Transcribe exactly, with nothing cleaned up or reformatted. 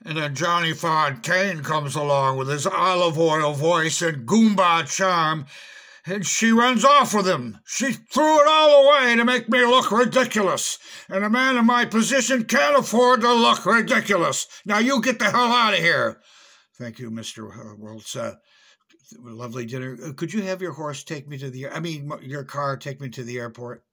And then Jonny Fontaine comes along with his olive oil voice and Goomba charm, and she runs off with him. She threw it all away to make me look ridiculous, and a man in my position can't afford to look ridiculous. Now you get the hell out of here. Thank you, Mister Woltz. Uh, lovely dinner. Could you have your horse take me to the, I mean, your car take me to the airport?